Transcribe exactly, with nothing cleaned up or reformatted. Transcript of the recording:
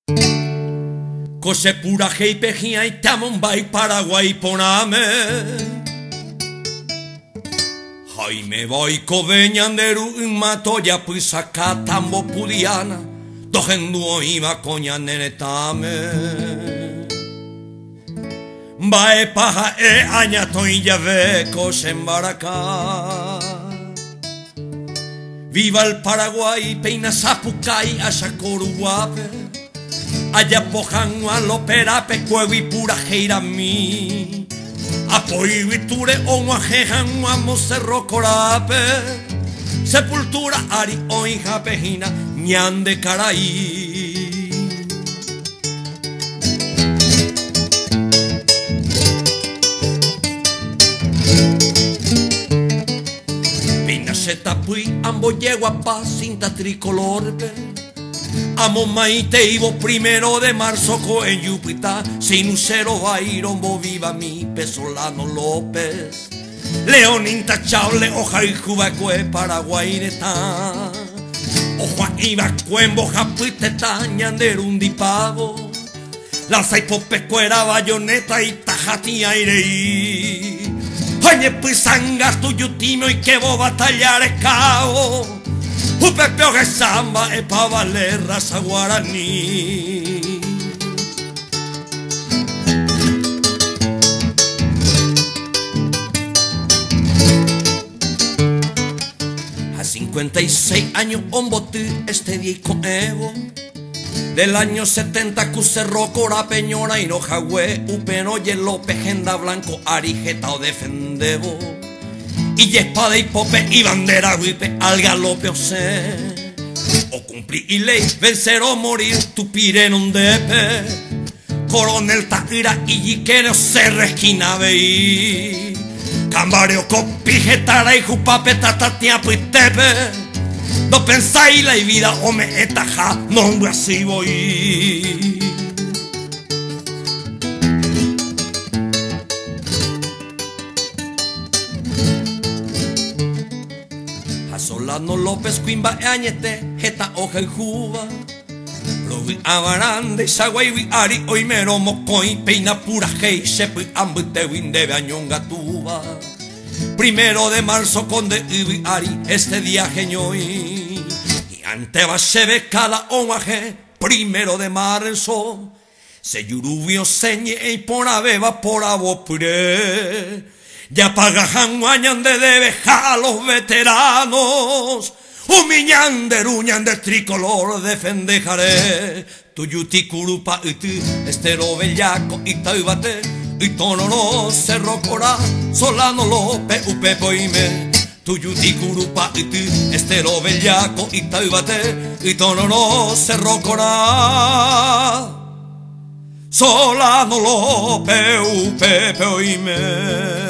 Kose pura heipejia itamon bai Paraguay poname Jaime boiko beñanderu matoya pisaka tambo pudiana Dojenduo iba coña nenetame Bae paja e añato y llave kose embaraka Viva el Paraguay, peina sapucay, ashakoruape Allá pojan a lo perape, cuevi pura geira mi Apoy viture o guajejan a cerro corape Sepultura ari oija pejina, ñande caraí Pina se tapui, ambo yegua pa cinta tricolor Amo maite ibo primero de marzo co en Yupita Sin usero bairombo viva mi Pesolano López León intachable oja y jubacue Paraguay neta Oja iba cuembo japuite tañanderundi pavo Lanza y popecuera bayoneta y tajati aireí Oye pisangas tu yutino y que bo batallar es cao Upepeo que samba es pa valer raza guaraní A cincuenta y seis años ombotí este día y con ego Del año setenta cucerro cora peñora y no jagüe Upeno hielo pejenda blanco arijeta o defendebo Y espada y pope y bandera huipe al galope o sé O cumplir y ley, vencer o morir, tu pire non depe Coronel Tajira y yiquero se resquina veí Cambareo copijetara y jupape tatatia puitepe No pensáis la vida o me etaja, no así voy Solano López Quimba añete jeta oja y juba Robi abarande y sagüey ari hoy mero mocoy peina pura gei sepi ambite winde añonga tuba Primero de marzo con de ibi ari este día geñoy Y ante va se ve cada omaje primero de marzo Se yurubio señe y por abeba por abopure Ya pagajan guañan de debeja a los veteranos Humiñan de ruñan de tricolor defendejaré Tu yuti curupa y ti estero bellaco y taibate Y tono no cerro cora Solano Lope upepo y me Tu yuti curupa y ti estero bellaco y taibate Y tono no cerro cora Solano Lope upepo y me